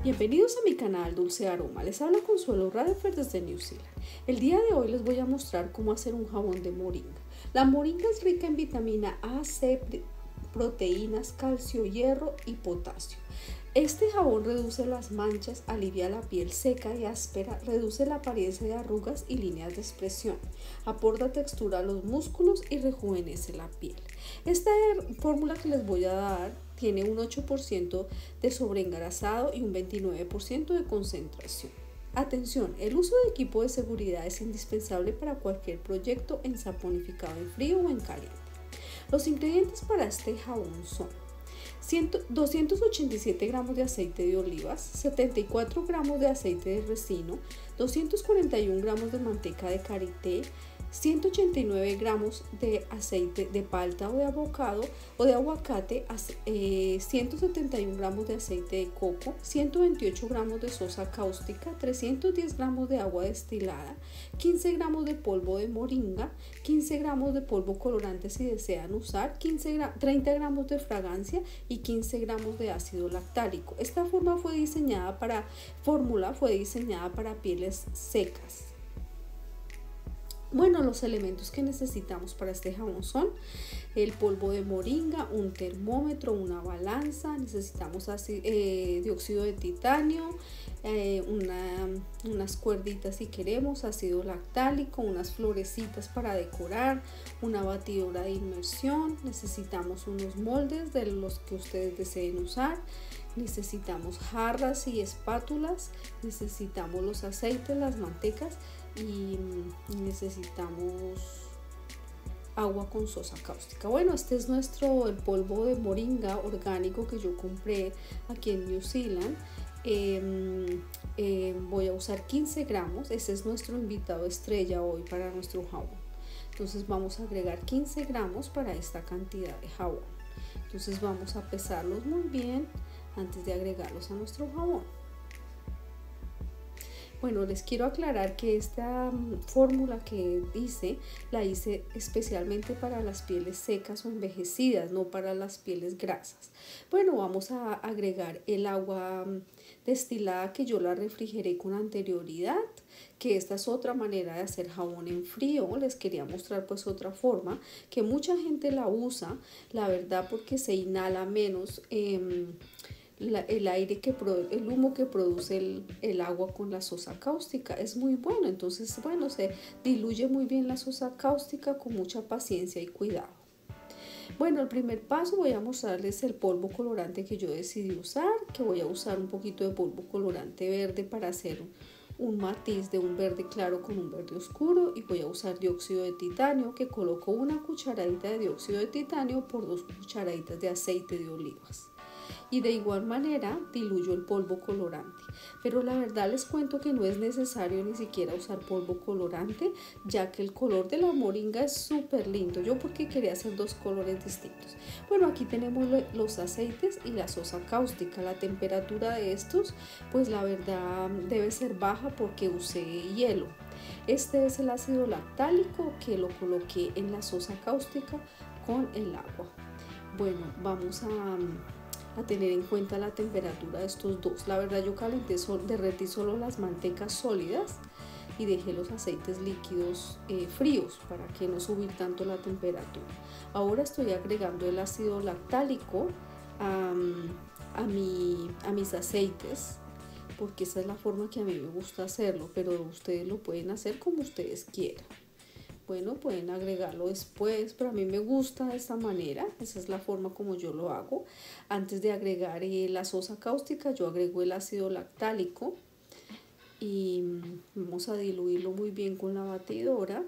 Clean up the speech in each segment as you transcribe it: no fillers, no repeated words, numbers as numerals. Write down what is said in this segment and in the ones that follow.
Bienvenidos a mi canal Dulce Aroma, les habla Consuelo Rutherford desde New Zealand. El día de hoy les voy a mostrar cómo hacer un jabón de moringa. La moringa es rica en vitamina A, C, proteínas, calcio, hierro y potasio. Este jabón reduce las manchas, alivia la piel seca y áspera, reduce la apariencia de arrugas y líneas de expresión, aporta textura a los músculos y rejuvenece la piel. Esta fórmula que les voy a dar tiene un 8% de sobreengrasado y un 29% de concentración. Atención, el uso de equipo de seguridad es indispensable para cualquier proyecto en saponificado en frío o en caliente. Los ingredientes para este jabón son 287 gramos de aceite de olivas, 74 gramos de aceite de resino, 241 gramos de manteca de karité, 189 gramos de aceite de palta o de avocado o de aguacate, 171 gramos de aceite de coco, 128 gramos de sosa cáustica, 310 gramos de agua destilada, 15 gramos de polvo de moringa, 15 gramos de polvo colorante si desean usar, 30 gramos de fragancia y 15 gramos de ácido lactálico. Esta fórmula fue diseñada para pieles secas. Bueno, los elementos que necesitamos para este jabón son el polvo de moringa, un termómetro, una balanza, necesitamos dióxido de titanio, unas cuerditas si queremos, ácido lactálico, unas florecitas para decorar, una batidora de inmersión, necesitamos unos moldes de los que ustedes deseen usar, necesitamos jarras y espátulas, necesitamos los aceites, las mantecas y necesitamos agua con sosa cáustica. Bueno, este es el polvo de moringa orgánico que yo compré aquí en New Zealand. Voy a usar 15 gramos, ese es nuestro invitado estrella hoy para nuestro jabón. Entonces vamos a agregar 15 gramos para esta cantidad de jabón. Entonces vamos a pesarlos muy bien antes de agregarlos a nuestro jabón. Bueno, les quiero aclarar que esta fórmula que la hice especialmente para las pieles secas o envejecidas, no para las pieles grasas. Bueno, vamos a agregar el agua destilada que yo la refrigeré con anterioridad, que esta es otra manera de hacer jabón en frío. Les quería mostrar pues otra forma que mucha gente la usa, la verdad, porque se inhala menos el humo que produce el agua con la sosa cáustica. Es muy bueno. Entonces, bueno, se diluye muy bien la sosa cáustica con mucha paciencia y cuidado. Bueno, el primer paso voy a mostrarles el polvo colorante que yo decidí usar, que voy a usar un poquito de polvo colorante verde para hacer un matiz de un verde claro con un verde oscuro, y voy a usar dióxido de titanio, que coloco una cucharadita de dióxido de titanio por 2 cucharaditas de aceite de olivas. Y de igual manera diluyo el polvo colorante, pero la verdad les cuento que no es necesario ni siquiera usar polvo colorante, ya que el color de la moringa es súper lindo. Yo porque quería hacer dos colores distintos. Bueno, aquí tenemos los aceites y la sosa cáustica. La temperatura de estos pues la verdad debe ser baja porque usé hielo. Este es el ácido lactálico que lo coloqué en la sosa cáustica con el agua. Bueno, vamos a tener en cuenta la temperatura de estos dos. La verdad yo derretí solo las mantecas sólidas y dejé los aceites líquidos fríos para que no subir tanto la temperatura. Ahora estoy agregando el ácido lactálico a mis aceites, porque esa es la forma que a mí me gusta hacerlo, pero ustedes lo pueden hacer como ustedes quieran. Bueno, pueden agregarlo después, pero a mí me gusta de esta manera. Esa es la forma como yo lo hago. Antes de agregar la sosa cáustica, yo agrego el ácido lactálico y vamos a diluirlo muy bien con la batidora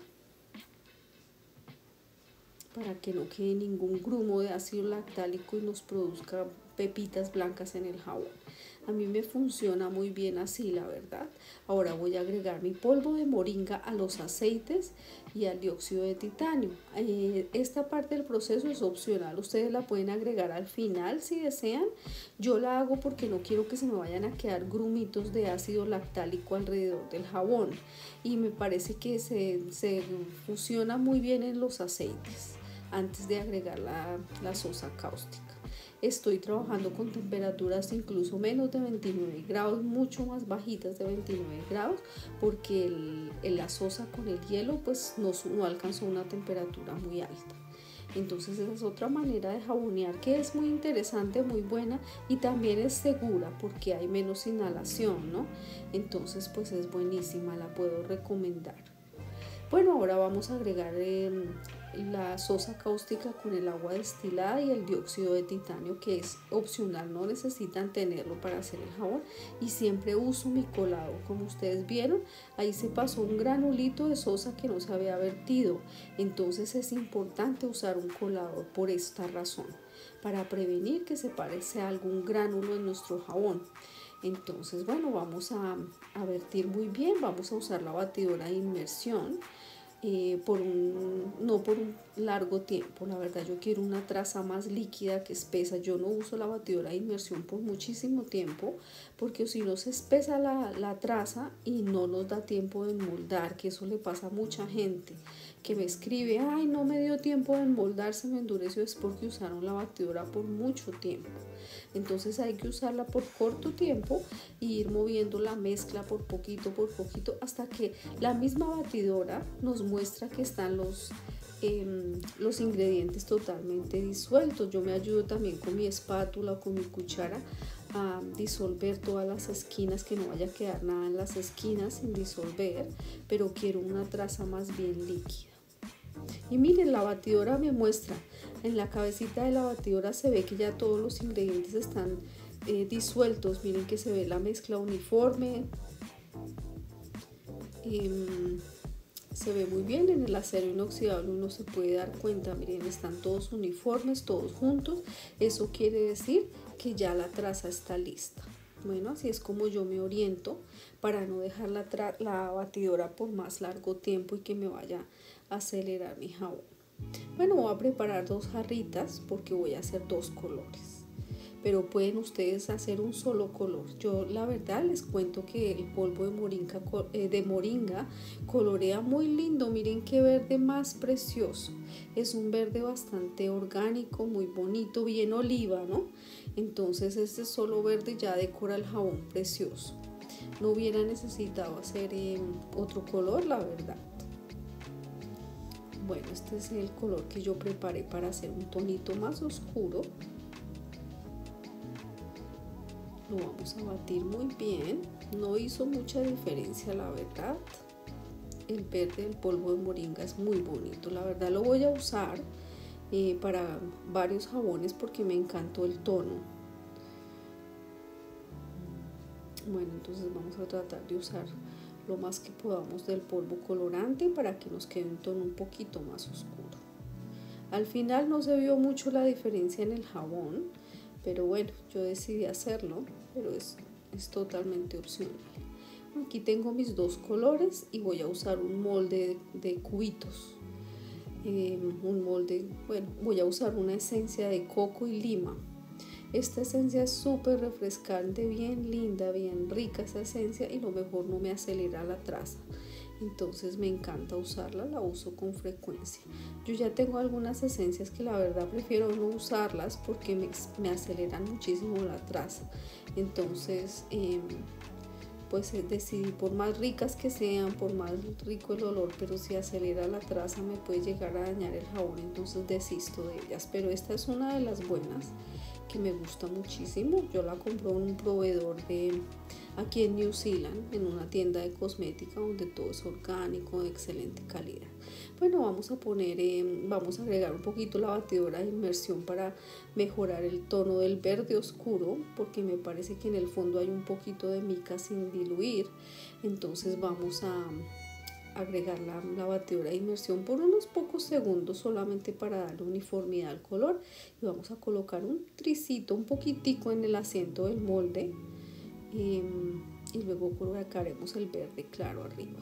para que no quede ningún grumo de ácido lactálico y nos produzca pepitas blancas en el jabón. A mí me funciona muy bien así, la verdad. Ahora voy a agregar mi polvo de moringa a los aceites y al dióxido de titanio. Esta parte del proceso es opcional. Ustedes la pueden agregar al final si desean. Yo la hago porque no quiero que se me vayan a quedar grumitos de ácido lactálico alrededor del jabón. Y me parece que se fusiona muy bien en los aceites antes de agregar la sosa cáustica. estoy trabajando con temperaturas incluso menos de 29 grados, mucho más bajitas de 29 grados, porque la sosa con el hielo pues no alcanzó una temperatura muy alta. Entonces esa es otra manera de jabonear que es muy interesante, muy buena, y también es segura porque hay menos inhalación, ¿no? Entonces pues es buenísima, la puedo recomendar. Bueno, ahora vamos a agregar la sosa cáustica con el agua destilada y el dióxido de titanio, que es opcional, no necesitan tenerlo para hacer el jabón, y siempre uso mi colador. Como ustedes vieron, ahí se pasó un granulito de sosa que no se había vertido, entonces es importante usar un colador por esta razón, para prevenir que se parezca a algún gránulo en nuestro jabón. Entonces, bueno, vamos a vertir muy bien, vamos a usar la batidora de inmersión no por un largo tiempo. La verdad, yo quiero una traza más líquida que espesa. Yo no uso la batidora de inmersión por muchísimo tiempo, porque si no se espesa la traza y no nos da tiempo de enmoldar, que eso le pasa a mucha gente que me escribe: ay, no me dio tiempo de enmoldar, se me endureció. Es porque usaron la batidora por mucho tiempo. Entonces hay que usarla por corto tiempo y ir moviendo la mezcla por poquito hasta que la misma batidora nos muestra que están los ingredientes totalmente disueltos. Yo me ayudo también con mi espátula o con mi cuchara a disolver todas las esquinas, que no vaya a quedar nada en las esquinas sin disolver, pero quiero una traza más bien líquida. Y miren, la batidora me muestra, en la cabecita de la batidora se ve que ya todos los ingredientes están disueltos. Miren que se ve la mezcla uniforme, se ve muy bien. En el acero inoxidable uno se puede dar cuenta, miren, están todos uniformes, todos juntos. Eso quiere decir que ya la traza está lista. Bueno, así es como yo me oriento para no dejar la batidora por más largo tiempo y que me vaya a acelerar mi jabón. Bueno, voy a preparar 2 jarritas porque voy a hacer 2 colores, pero pueden ustedes hacer un solo color. Yo la verdad les cuento que el polvo de moringa colorea muy lindo. Miren qué verde más precioso. Es un verde bastante orgánico, muy bonito, bien oliva, ¿no? Entonces este solo verde ya decora el jabón precioso. No hubiera necesitado hacer otro color, la verdad. Bueno, este es el color que yo preparé para hacer un tonito más oscuro. Lo vamos a batir muy bien. No hizo mucha diferencia, la verdad. El verde del polvo de moringa es muy bonito. La verdad lo voy a usar para varios jabones porque me encantó el tono. Bueno, entonces vamos a tratar de usar lo más que podamos del polvo colorante para que nos quede un tono un poquito más oscuro. Al final no se vio mucho la diferencia en el jabón, pero bueno, yo decidí hacerlo, pero es totalmente opcional. Aquí tengo mis 2 colores y voy a usar un molde de cubitos. Bueno, voy a usar una esencia de coco y lima. Esta esencia es súper refrescante, bien linda, bien rica esa esencia, y lo mejor no me acelera la traza. Entonces me encanta usarla, la uso con frecuencia. Yo ya tengo algunas esencias que la verdad prefiero no usarlas porque me aceleran muchísimo la traza. Entonces pues decidí, por más ricas que sean, por más rico el olor, pero si acelera la traza me puede llegar a dañar el jabón, entonces desisto de ellas. Pero esta es una de las buenas que me gusta muchísimo. Yo la compro en un proveedor aquí en New Zealand, en una tienda de cosmética donde todo es orgánico, de excelente calidad. Bueno, vamos a agregar un poquito la batidora de inmersión para mejorar el tono del verde oscuro, porque me parece que en el fondo hay un poquito de mica sin diluir. Entonces vamos a agregar la batidora de inmersión por unos pocos segundos, solamente para darle uniformidad al color, y vamos a colocar un tricito, un poquitico en el asiento del molde, y luego colocaremos el verde claro arriba.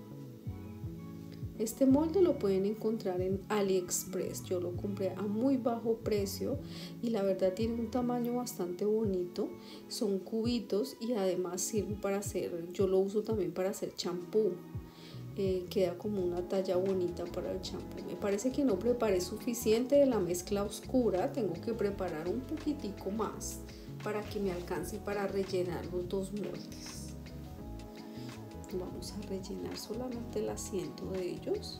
Este molde lo pueden encontrar en AliExpress. Yo lo compré a muy bajo precio y la verdad tiene un tamaño bastante bonito. Son cubitos y además sirve para hacer, yo lo uso también para hacer champú. queda como una talla bonita para el champú. Me parece que no preparé suficiente de la mezcla oscura, tengo que preparar un poquitico más para que me alcance para rellenar los dos moldes. Vamos a rellenar solamente el asiento de ellos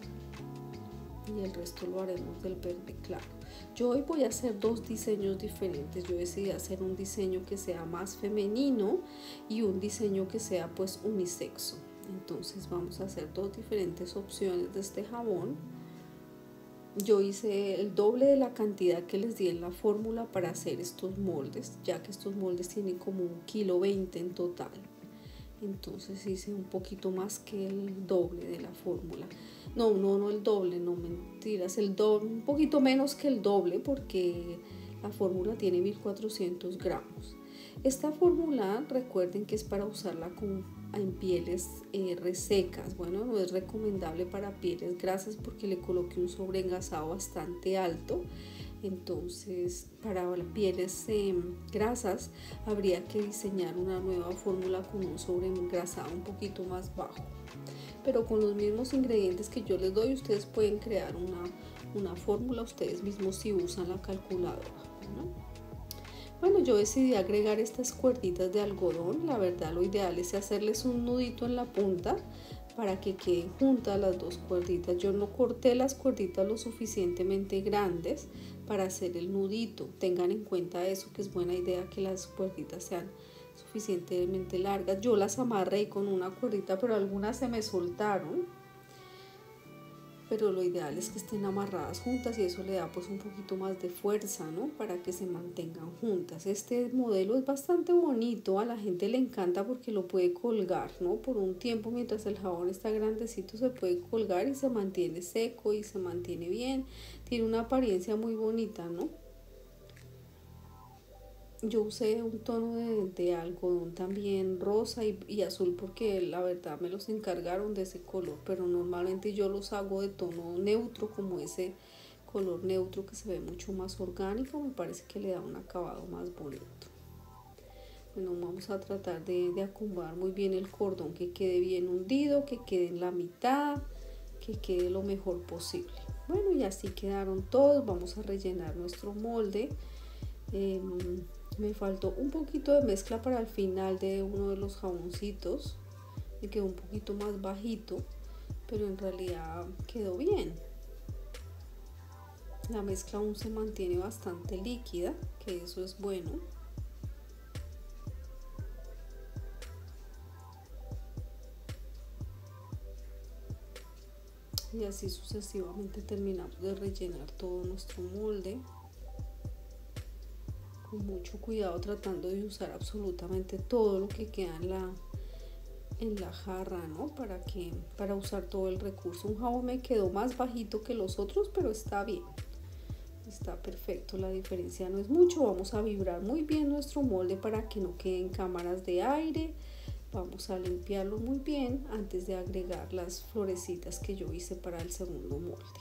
y el resto lo haremos del verde claro. Yo hoy voy a hacer dos diseños diferentes. Yo decidí hacer un diseño que sea más femenino y un diseño que sea pues unisexo. Entonces vamos a hacer dos diferentes opciones de este jabón. Yo hice el doble de la cantidad que les di en la fórmula para hacer estos moldes, ya que estos moldes tienen como 1,20 kg en total. Entonces hice un poquito más que el doble de la fórmula. No el doble, no mentiras, el doble, un poquito menos que el doble porque la fórmula tiene 1400 gramos. Esta fórmula recuerden que es para usarla en pieles resecas. Bueno, no es recomendable para pieles grasas porque le coloqué un sobreengrasado bastante alto. Entonces para las pieles grasas habría que diseñar una nueva fórmula con un sobreengrasado un poquito más bajo, pero con los mismos ingredientes que yo les doy ustedes pueden crear una fórmula ustedes mismos si usan la calculadora, ¿no? Bueno, yo decidí agregar estas cuerditas de algodón. La verdad lo ideal es hacerles un nudito en la punta para que queden juntas las dos cuerditas. Yo no corté las cuerditas lo suficientemente grandes para hacer el nudito. Tengan en cuenta eso, que es buena idea que las cuerditas sean suficientemente largas. Yo las amarré con una cuerdita, pero algunas se me soltaron. Pero lo ideal es que estén amarradas juntas y eso le da pues un poquito más de fuerza, ¿no? Para que se mantengan juntas. Este modelo es bastante bonito, a la gente le encanta porque lo puede colgar, ¿no? Por un tiempo mientras el jabón está grandecito se puede colgar y se mantiene seco y se mantiene bien. Tiene una apariencia muy bonita, ¿no? Yo usé un tono de algodón también rosa y azul porque la verdad me los encargaron de ese color, pero normalmente yo los hago de tono neutro, como ese color neutro que se ve mucho más orgánico. Me parece que le da un acabado más bonito. Bueno, vamos a tratar de acomodar muy bien el cordón, que quede bien hundido, que quede en la mitad, que quede lo mejor posible. Bueno, y así quedaron todos. Vamos a rellenar nuestro molde. Me faltó un poquito de mezcla para el final de uno de los jaboncitos, me quedó un poquito más bajito, pero en realidad quedó bien. La mezcla aún se mantiene bastante líquida, que eso es bueno. Y así sucesivamente terminamos de rellenar todo nuestro molde. Con mucho cuidado, tratando de usar absolutamente todo lo que queda en la jarra, ¿no? Para usar todo el recurso. Un jabón me quedó más bajito que los otros, pero está bien. Está perfecto, la diferencia no es mucho. Vamos a vibrar muy bien nuestro molde para que no queden cámaras de aire. Vamos a limpiarlo muy bien antes de agregar las florecitas que yo hice para el segundo molde.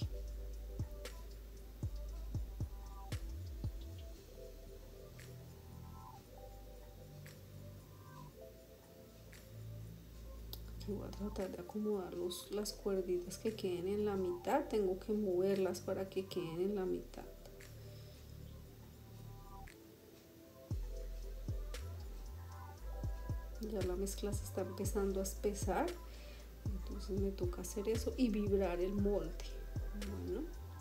Voy a tratar de acomodar las cuerditas que queden en la mitad. Tengo que moverlas para que queden en la mitad. Ya la mezcla se está empezando a espesar, entonces me toca hacer eso y vibrar el molde. Bueno.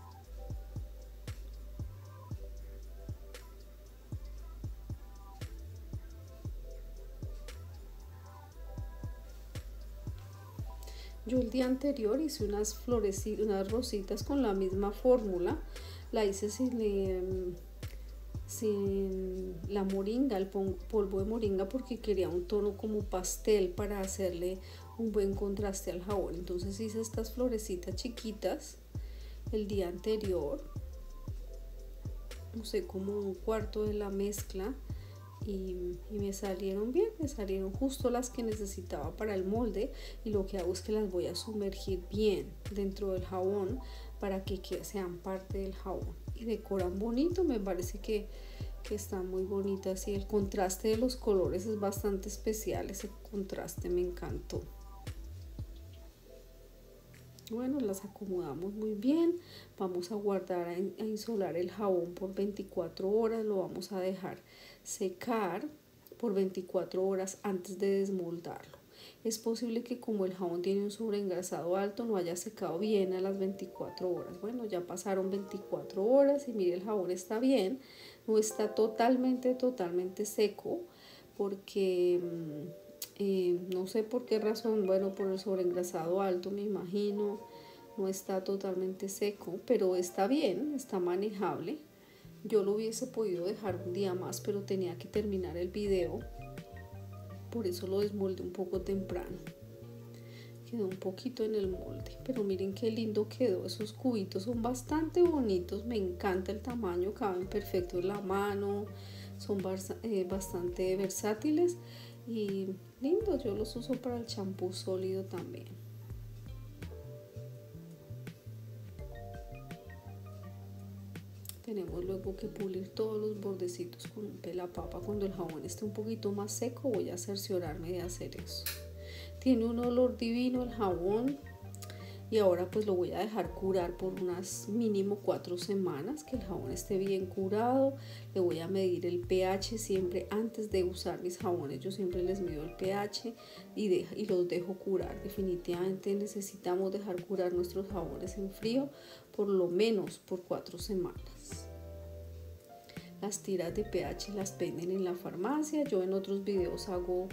Yo el día anterior hice unas florecitas, unas rositas con la misma fórmula. La hice sin la moringa, el polvo de moringa, porque quería un tono como pastel para hacerle un buen contraste al jabón. Entonces hice estas florecitas chiquitas el día anterior. Usé como un cuarto de la mezcla. Y me salieron bien, me salieron justo las que necesitaba para el molde, y lo que hago es que las voy a sumergir bien dentro del jabón para que sean parte del jabón y decoran bonito. Me parece que están muy bonitas y el contraste de los colores es bastante especial. Ese contraste me encantó. Bueno, las acomodamos muy bien. Vamos a guardar a insolar el jabón por 24 horas. Lo vamos a dejar secar por 24 horas antes de desmoldarlo. Es posible que como el jabón tiene un sobreengrasado alto no haya secado bien a las 24 horas. Bueno, ya pasaron 24 horas y mire, el jabón está bien. No está totalmente seco porque no sé por qué razón, bueno, por el sobreengrasado alto me imagino, no está totalmente seco, pero está bien, está manejable. Yo lo hubiese podido dejar un día más, pero tenía que terminar el video, por eso lo desmoldé un poco temprano. Quedó un poquito en el molde, pero miren qué lindo quedó. Esos cubitos son bastante bonitos, me encanta el tamaño, caben perfecto en la mano, son bastante versátiles y lindos. Yo los uso para el champú sólido también. Tenemos luego que pulir todos los bordecitos con un pelapapa. Cuando el jabón esté un poquito más seco voy a cerciorarme de hacer eso. Tiene un olor divino el jabón y ahora pues lo voy a dejar curar por unas mínimo 4 semanas, que el jabón esté bien curado. Le voy a medir el pH siempre antes de usar mis jabones. Yo siempre les mido el pH y los dejo curar. Definitivamente necesitamos dejar curar nuestros jabones en frío por lo menos por 4 semanas. Las tiras de pH las venden en la farmacia. Yo en otros videos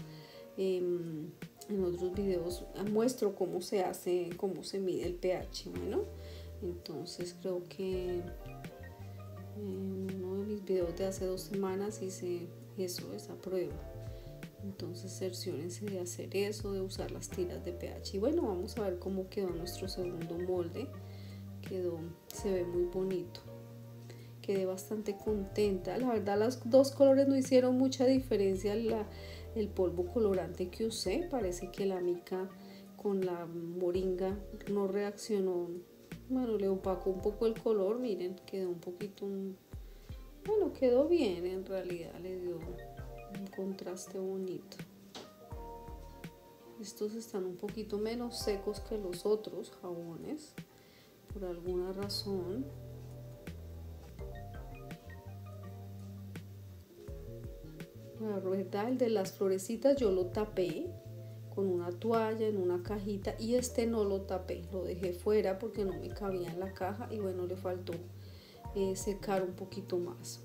muestro cómo se hace, cómo se mide el pH. Bueno, entonces creo que en uno de mis videos de hace 2 semanas hice esa prueba. Entonces cerciórense de hacer eso, de usar las tiras de pH. Y bueno, vamos a ver cómo quedó nuestro segundo molde. Se ve muy bonito. Quedé bastante contenta. La verdad, los dos colores no hicieron mucha diferencia. El polvo colorante que usé, parece que la mica con la moringa no reaccionó. Bueno, le opacó un poco el color. Miren, quedó un poquito, bueno, quedó bien en realidad, le dio un contraste bonito. Estos están un poquito menos secos que los otros jabones por alguna razón. La verdad, el de las florecitas yo lo tapé con una toalla en una cajita y este no lo tapé, lo dejé fuera porque no me cabía en la caja y bueno, le faltó secar un poquito más.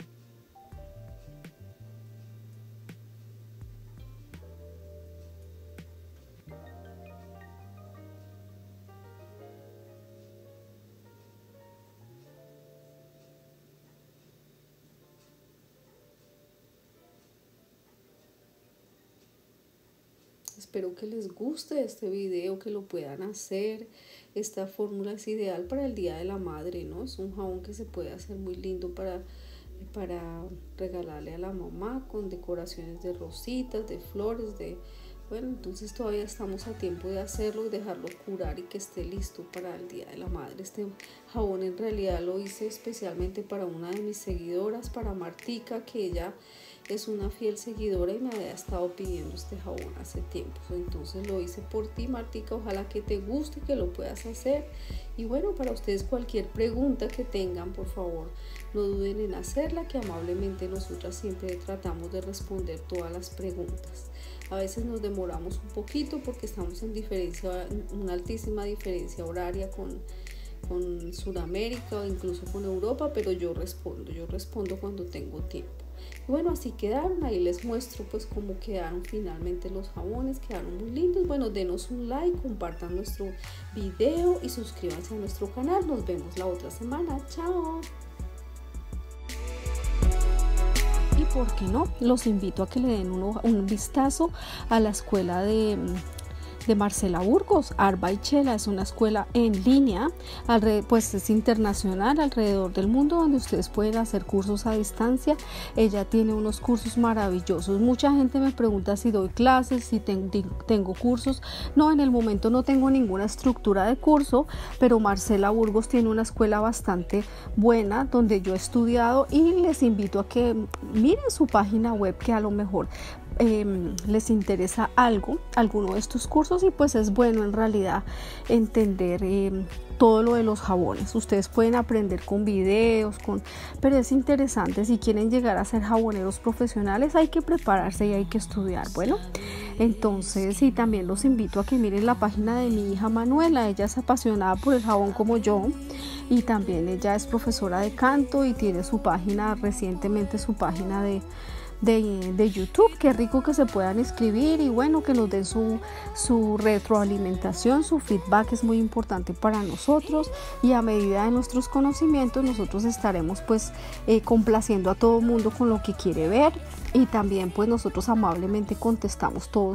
Espero que les guste este video, que lo puedan hacer. Esta fórmula es ideal para el Día de la Madre, ¿no? Es un jabón que se puede hacer muy lindo para regalarle a la mamá, con decoraciones de rositas, de flores, bueno, entonces todavía estamos a tiempo de hacerlo y dejarlo curar y que esté listo para el Día de la Madre. Este jabón en realidad lo hice especialmente para una de mis seguidoras, para Martica, que ella es una fiel seguidora y me había estado pidiendo este jabón hace tiempo. Entonces lo hice por ti, Martica. Ojalá que te guste, que lo puedas hacer. Y bueno, para ustedes cualquier pregunta que tengan, por favor, no duden en hacerla, que amablemente nosotras siempre tratamos de responder todas las preguntas. A veces nos demoramos un poquito porque estamos en una altísima diferencia horaria con Sudamérica o incluso con Europa, pero yo respondo cuando tengo tiempo. Y bueno, así quedaron. Ahí les muestro pues cómo quedaron finalmente los jabones. Quedaron muy lindos. Bueno, denos un like, compartan nuestro video y suscríbanse a nuestro canal. Nos vemos la otra semana. Chao. Y por qué no, los invito a que le den un vistazo a la escuela de Marcela Burgos. Art by Chela es una escuela en línea, pues es internacional, alrededor del mundo, donde ustedes pueden hacer cursos a distancia. Ella tiene unos cursos maravillosos. Mucha gente me pregunta si doy clases, si tengo cursos. No, en el momento no tengo ninguna estructura de curso, pero Marcela Burgos tiene una escuela bastante buena donde yo he estudiado y les invito a que miren su página web, que a lo mejor les interesa alguno de estos cursos, y pues es bueno en realidad entender todo lo de los jabones. Ustedes pueden aprender con videos, pero es interesante. Si quieren llegar a ser jaboneros profesionales, hay que prepararse y hay que estudiar. Bueno, entonces sí, también los invito a que miren la página de mi hija Manuela. Ella es apasionada por el jabón como yo, y también ella es profesora de canto y tiene su página, recientemente su página de YouTube. Qué rico que se puedan escribir y bueno, que nos den su retroalimentación, su feedback es muy importante para nosotros, y a medida de nuestros conocimientos nosotros estaremos pues complaciendo a todo mundo con lo que quiere ver, y también pues nosotros amablemente contestamos todos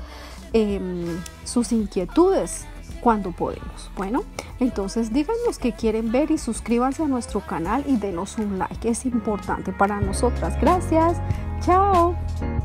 sus inquietudes cuando podemos. Bueno, entonces díganos qué quieren ver y suscríbanse a nuestro canal y denos un like, es importante para nosotras. Gracias, chao.